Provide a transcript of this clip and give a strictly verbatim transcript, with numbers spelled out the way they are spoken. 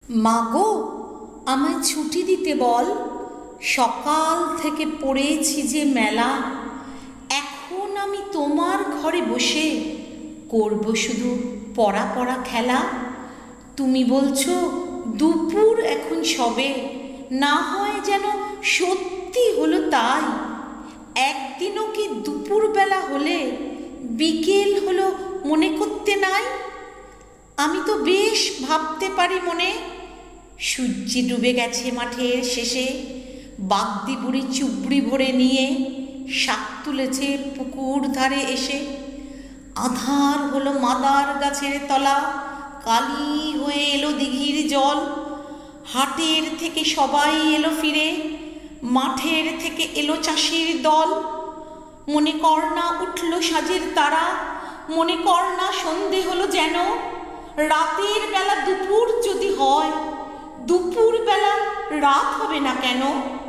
মাগো, আমায় ছুটি দিতে বল। সকাল থেকে পড়েছি যে মেলা, এখন আমি তোমার ঘরে বসে করব শুধু পড়া পড়া খেলা। তুমি বলছো দুপুর এখন সবে, না হয় যেন সত্যি হলো তাই। একদিনও কি দুপুরবেলা হলে বিকেল হলো মনে করতে নাই? আমি তো বেশ ভাবতে পারি মনে, সূর্য ডুবে গেছে মাঠের শেষে, বাগদি বুড়ি চুবড়ি ভরে নিয়ে শাক তুলেছে পুকুর ধারে এসে। আধার হলো মাদার গাছের তলা, কালি হয়ে এলো দিঘির জল। হাটের থেকে সবাই এলো ফিরে, মাঠের থেকে এলো চাষির দল। মনে কর না উঠল সাজের তারা, মনে কর না সন্ধে হলো যেন। রাতের বেলা দুপুর যদি হয়, দুপুর বেলা রাত হবে না কেন?